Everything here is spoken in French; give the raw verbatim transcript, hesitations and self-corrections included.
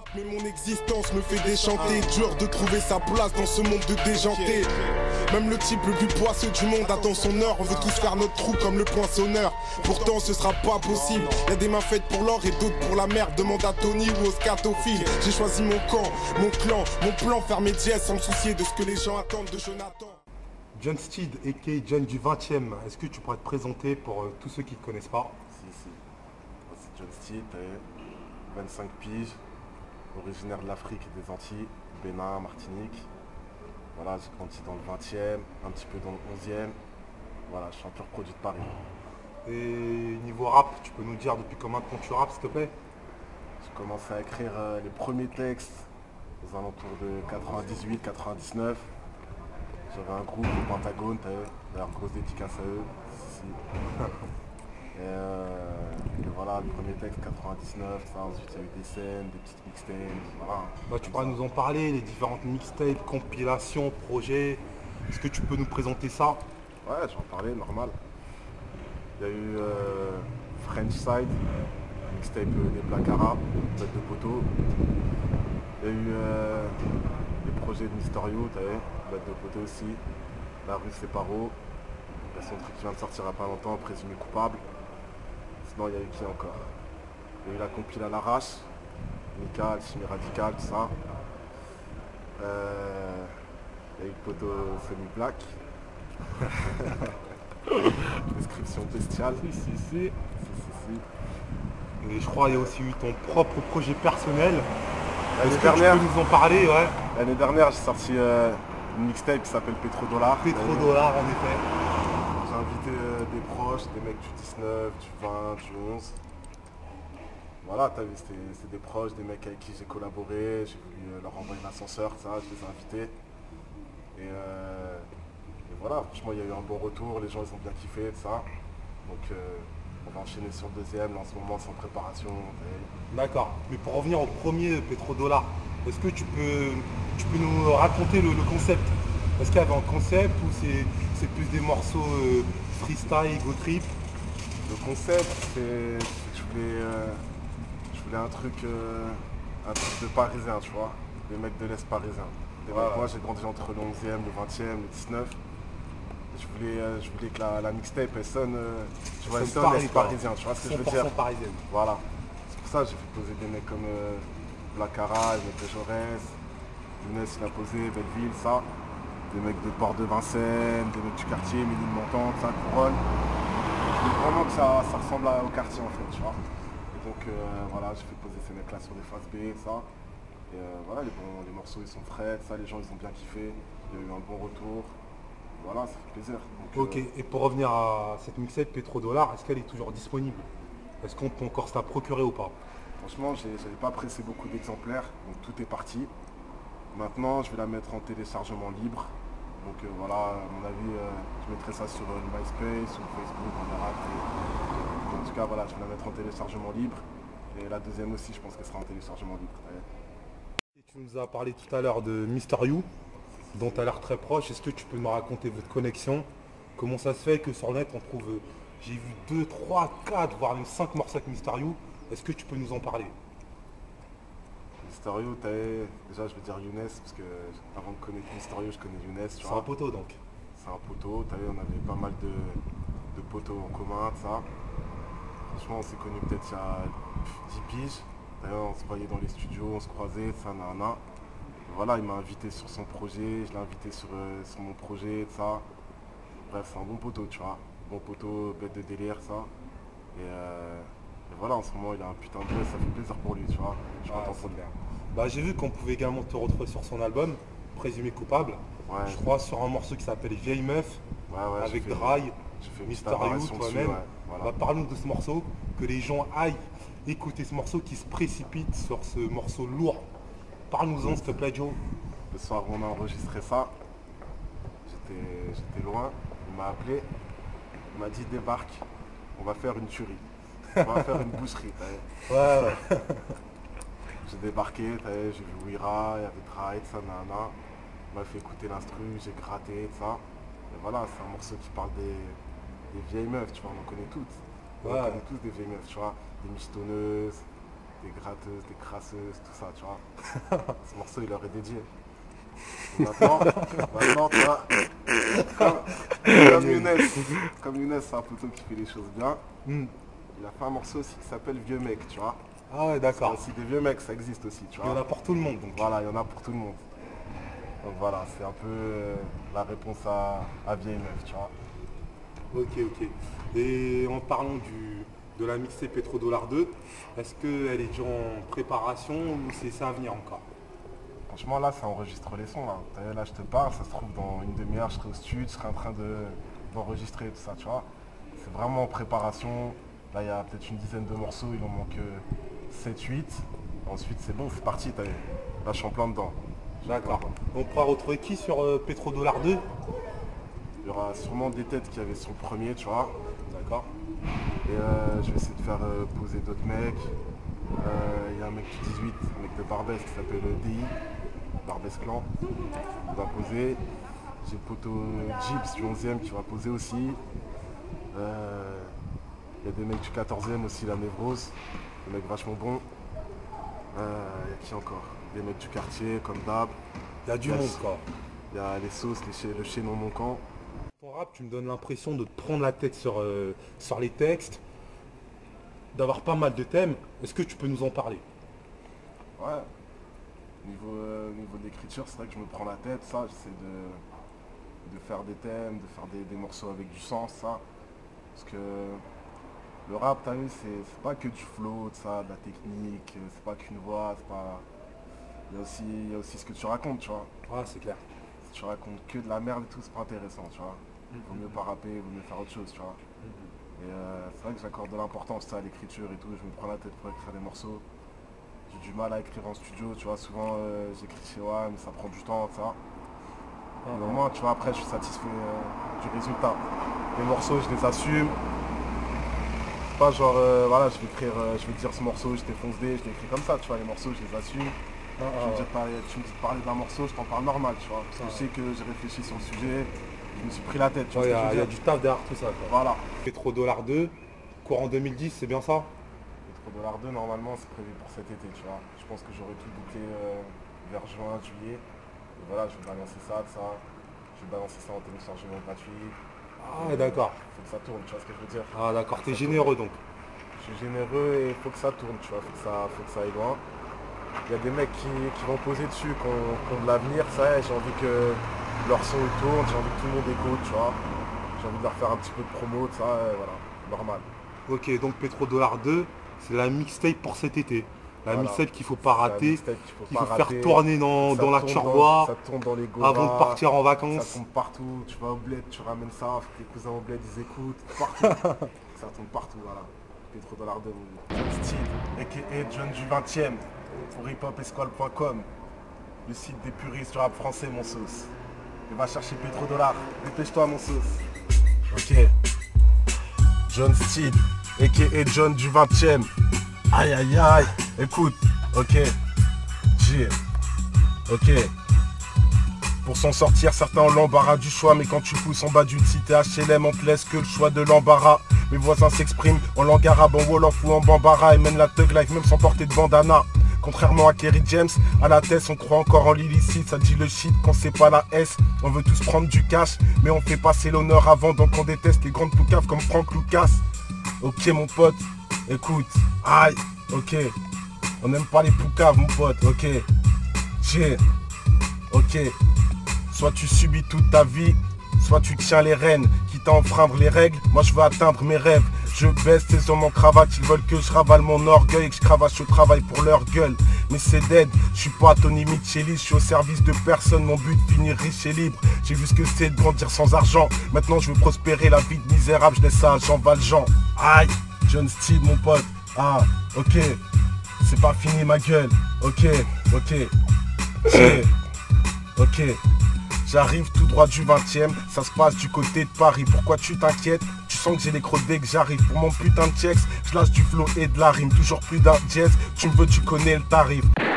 Mais mon existence me fait déchanter. Dur de trouver sa place dans ce monde de déjanté. Même le type le plus poisseux du monde attend son heure. On veut tous faire notre trou comme le poinçonneur. Pourtant ce sera pas possible. Y'a des mains faites pour l'or et d'autres pour la merde. Demande à Tony ou au scatophile. J'ai choisi mon camp, mon clan, mon plan. Faire mes dièses sans me soucier de ce que les gens attendent de Jonathan. John Steed, a k a. John du vingtième, est-ce que tu pourrais te présenter pour euh, tous ceux qui ne te connaissent pas? Si, si. Moi, c'est John Steed, vingt-cinq piges, originaire de l'Afrique et des Antilles, Bénin, Martinique. Voilà, j'ai grandi dans le vingtième, un petit peu dans le onzième. Voilà, je suis un pur produit de Paris. Et niveau rap, tu peux nous dire depuis combien de temps tu rappes, s'il te plaît? J'ai commencé à écrire euh, les premiers textes aux alentours de quatre-vingt-dix-huit quatre-vingt-dix-neuf. J'avais un groupe, le Pentagone, d'ailleurs grosse dédicace à eux. Si. Et, euh, et voilà, le premier texte quatre-vingt-dix-neuf, ça, ensuite il y a eu des scènes, des petites mixtapes, voilà. Bah, tu pourras nous en parler, les différentes mixtapes, compilations, projets. Est-ce que tu peux nous présenter ça? Ouais, j'en parlais, normal. Il y a eu euh, French Side, mixtape euh, des Black Arabes, tête de poteau. Il y a eu euh, les projets de Mysterio, t'as vu, tête de poteau aussi. La rue Séparo. Il y a son truc qui vient de sortir il n'y a pas longtemps, présumé coupable. Sinon, il y a eu qui encore? Il y a eu la compile à l'arrache, Mika, Alchimie Radicale, tout ça. Euh, il y a eu le poteau Semi Black. Description bestiale. Si, si, si. Si, si, si. Et je crois qu'il y a aussi eu ton propre projet personnel. L'année Est-ce que dernière, tu peux nous en parler? Ouais. l'année dernière, j'ai sorti euh, une mixtape qui s'appelle Pétrodollar. Pétrodollar, en effet. J'ai invité euh, des proches, des mecs du dix-neuf, du vingt, du onze. Voilà, t'as vu, c'est des proches, des mecs avec qui j'ai collaboré. J'ai voulu euh, leur envoyer l'ascenseur, ça, je les ai invités. Et, euh, et voilà, franchement, il y a eu un bon retour, les gens ils ont bien kiffé, tout ça. Donc euh, on va enchaîner sur le deuxième, là en ce moment c'est en préparation. Et... D'accord, mais pour revenir au premier Pétrodollar, est-ce que tu peux, tu peux nous raconter le, le concept? Est-ce qu'il y avait un concept ou c'est plus des morceaux euh, freestyle, go trip? Le concept, c'est que je voulais, euh, je voulais un truc, euh, un truc de parisien, tu vois, des mecs de l'Est parisien. Des Voilà. mecs, moi j'ai grandi entre le onzième, le vingtième, le dix-neuf. Je voulais, euh, je voulais que la, la mixtape elle sonne, euh, tu vois, elle Sonne sonne Paris, Est quoi. parisien, tu vois ce que je veux cent pour dire? cent parisienne. Voilà. C'est pour ça que j'ai fait poser des mecs comme euh, Black Ara, des mecs de Jaurès, Younes il a posé, Belleville, ça. Des mecs de Port de Vincennes, des mecs du quartier, Ménilmontant, ça, Couronne. Je voulais vraiment que ça, ça ressemble à- au quartier en fait, tu vois. Et donc euh, voilà, j'ai fait poser ces mecs là sur des phases B, ça. Et euh, voilà, les, bons, les morceaux ils sont frais, ça, les gens ils ont bien kiffé. Il y a eu un bon retour. Voilà, ça fait plaisir. Donc, Ok, euh, et pour revenir à cette mixtape Pétrodollar, est-ce qu'elle est toujours disponible? Est-ce qu'on peut encore se la procurer ou pas? franchement, j'ai- j'avais pas pressé beaucoup d'exemplaires, donc tout est parti. Maintenant, je vais la mettre en téléchargement libre. Donc euh, voilà, à mon avis, euh, je mettrai ça sur euh, MySpace ou Facebook, on verra. Et en tout cas, voilà, je vais la mettre en téléchargement libre. Et la deuxième aussi, je pense qu'elle sera en téléchargement libre. Ouais. Et tu nous as parlé tout à l'heure de Mister You, dont tu as l'air très proche. Est-ce que tu peux nous raconter votre connexion? Comment ça se fait que sur le net on trouve, euh, j'ai vu deux, trois, quatre, voire même cinq morceaux avec Mister You. Est-ce que tu peux nous en parler? Mysterio, t'avais- déjà je vais dire Younes, parce que avant de connaître Mysterio, je connais Younes. tu C'est vois. un poteau donc. C'est un poteau, t'as vu, on avait pas mal de, de poteaux en commun, ça. Franchement, on s'est connus peut-être il y a dix piges. D'ailleurs, on se voyait dans les studios, on se croisait, ça, nana. Voilà, il m'a invité sur son projet, je l'ai invité sur, euh, sur mon projet, ça. Bref, c'est un bon poteau, tu vois. Bon poteau, bête de délire, ça. Et, euh, et voilà, en ce moment, il a un putain de buzz, ça fait plaisir pour lui, tu vois. Je suis Ah, content c'est pour lui. clair. Bah, j'ai vu qu'on pouvait également te retrouver sur son album, Présumé coupable. Ouais, Je crois sur un morceau qui s'appelle Vieille Meuf, ouais, ouais, avec j'ai fait- Dry, j'ai fait une petite Mister You, apparition dessus, toi-même. ouais, voilà. Bah, parlons de ce morceau, que les gens aillent écouter ce morceau qui se précipite sur ce morceau lourd. Parle-nous-en s'il te plaît Joe. Le soir où on a enregistré ça, j'étais j'étais loin, il m'a appelé, il m'a dit débarque, on va faire une tuerie. On va faire une boucherie. t'as vu. Ouais, ouais. J'ai débarqué, t'as vu, j'ai vu Wira, il y avait Tried, ça, nana. Il m'a fait écouter l'instru, j'ai gratté, ça. Et voilà, c'est un morceau qui parle des, des vieilles meufs, tu vois, on en connaît toutes. On Ouais. en connaît tous des vieilles meufs, tu vois, des michetonneuses, des gratteuses, des crasseuses, tout ça, tu vois. Ce morceau, il leur est dédié. Et maintenant, maintenant, tu vois, comme, comme Younes, comme Younes, c'est un poteau qui fait les choses bien. Hmm. Il a fait un morceau aussi qui s'appelle Vieux mec, tu vois. Ah ouais, C'est d'accord. aussi des vieux mecs, ça existe aussi, tu Il y en vois. a pour tout le monde, donc. Voilà, il y en a pour tout le monde. Donc voilà, c'est un peu euh, la réponse à, à vieille meuf, tu vois. Ok, ok. Et en parlant du, de la mixée Petrodollar deux, est-ce qu'elle est déjà en préparation ou c'est ça à venir encore? Franchement, là, ça enregistre les sons, là. T'as vu, là, je te parle, ça se trouve dans une demi-heure, je serai au studio, je serai en train de, d'enregistrer tout ça, tu vois. C'est vraiment en préparation. Là, il y a peut-être une dizaine de morceaux, il en manque sept huit. Ensuite, c'est bon, c'est parti, t'as vu. Là, je suis en plein dedans. D'accord. On pourra retrouver qui sur euh, Petrodollar deux? Il y aura sûrement des têtes qui avaient son premier, tu vois. D'accord. Et euh, je vais essayer de faire euh, poser d'autres mecs. Euh, Il y a un mec du dix-huit, un mec de Barbès qui s'appelle D I, Barbès Clan, qui va poser. J'ai le poteau Gibbs du onzième qui va poser aussi. Euh, Il y a des mecs du quatorzième aussi, la Névrose, des mecs vachement bons. Euh, Il y a qui encore? Des mecs du quartier, comme d'hab. Il y a du Yes. monde, quoi. Il y a les sauces, les ché- le chaînon manquant. Ton rap, tu me donnes l'impression de te prendre la tête sur, euh, sur les textes, d'avoir pas mal de thèmes. Est-ce que tu peux nous en parler? Ouais. Niveau, euh, niveau de l'écriture, c'est vrai que je me prends la tête, ça, j'essaie de, de faire des thèmes, de faire des, des morceaux avec du sens, ça. Parce que le rap, t'as vu, c'est c'est pas que du flow, de ça, de la technique, euh, c'est pas qu'une voix, c'est pas. Il y a aussi, il y a aussi ce que tu racontes, tu vois. Ah, c'est clair. Si tu racontes que de la merde et tout, c'est pas intéressant, tu vois. Vaut mieux pas rapper, vaut mieux faire autre chose, tu vois. Et euh, c'est vrai que j'accorde de l'importance ça, à l'écriture et tout, je me prends la tête pour écrire des morceaux. J'ai du mal à écrire en studio, tu vois, souvent euh, j'écris chez moi, mais ça prend du temps, ça. Mais au moins, tu vois, après je suis satisfait euh, du résultat. Les morceaux, je les assume. C'est pas genre, euh, voilà, je vais écrire, euh, je vais dire ce morceau, je défonce des, je l'écris comme ça, tu vois, les morceaux, je les assume. Ah, Tu me dis de parler, tu me dis de parler d'un morceau, je t'en parle normal, tu vois. Parce que je sais que j'ai réfléchi sur le sujet, je me suis pris la tête, tu vois Il y, ce que je a- veux y a dire. du taf derrière tout ça, quoi. Voilà. Petrodollar deux, courant deux mille dix, c'est bien ça? Petrodollar deux, normalement, c'est prévu pour cet été, tu vois. Je pense que j'aurai tout bouclé euh, vers juin, juillet. Et voilà, je vais balancer ça, ça. Je vais balancer ça en téléchargement gratuit. Ah, ouais, d'accord. Faut que ça tourne, tu vois ce que je veux dire. Ah, d'accord, t'es généreux donc. Je suis généreux et il faut que ça tourne, tu vois. Faut que ça, faut que ça aille loin. Il y a des mecs qui, qui vont poser dessus, qui ont, qui ont de l'avenir, ça y est, j'ai envie que leur son il tourne, j'ai envie que tout le monde écoute, tu vois. J'ai envie de leur faire un petit peu de promo, de ça, et voilà, normal. Ok, donc Petrodollar deux, c'est la mixtape pour cet été. La Voilà. mixtape qu'il faut pas C'est un rater, mixtape qu'il faut qu'il pas faut faire rater. tourner dans, Ça dans la tourne tiroir Ça tourne dans les goras, avant de partir en ça vacances. tourne partout, tu vas au bled, tu ramènes ça, faut que tes cousins au bled ils écoutent, partout. Ça tourne partout, voilà. Petrodollar deux, John Steed, a k a. John du vingtième, pour hiphopesquale point com, le site des puristes du rap français, mon sauce. Et va chercher Petrodollar, dépêche-toi mon sauce. Ok. John Steed, a k a. John du vingtième. Aïe aïe aïe, écoute, ok. J'ai. Ok. Pour s'en sortir, certains ont l'embarras du choix, mais quand tu pousses en bas d'une cité H L M, on te laisse que le choix de l'embarras. Mes voisins s'expriment en langue arabe, en wolof ou en bambara, et mènent la thug life même sans porter de bandana. Contrairement à Kerry James, à la thèse on croit encore en l'illicite, ça dit le shit qu'on sait pas la S. On veut tous prendre du cash, mais on fait passer l'honneur avant, donc on déteste les grandes poucaves comme Franck Lucas. Ok mon pote, écoute, aïe, ok. On n'aime pas les poucaves mon pote, ok. J'ai, ok. Soit tu subis toute ta vie, soit tu tiens les rênes, quitte à enfreindre les règles, moi je veux atteindre mes rêves. Je baisse ces hommes en cravate, ils veulent que je ravale mon orgueil et que je cravache au travail pour leur gueule. Mais c'est dead, je suis pas Tony Micheli, je suis au service de personne, mon but finir riche et libre. J'ai vu ce que c'est de grandir sans argent, maintenant je veux prospérer la vie de misérable, je laisse ça à Jean Valjean. Aïe, John Steed mon pote, ah, ok, c'est pas fini ma gueule, ok, ok, j'ai, ok. J'arrive tout droit du vingtième, ça se passe du côté de Paris. Pourquoi tu t'inquiètes? Tu sens que j'ai les crocs dès que j'arrive. Pour mon putain de checks, je lâche du flow et de la rime. Toujours plus d'un jazz, tu me veux, tu connais le tarif.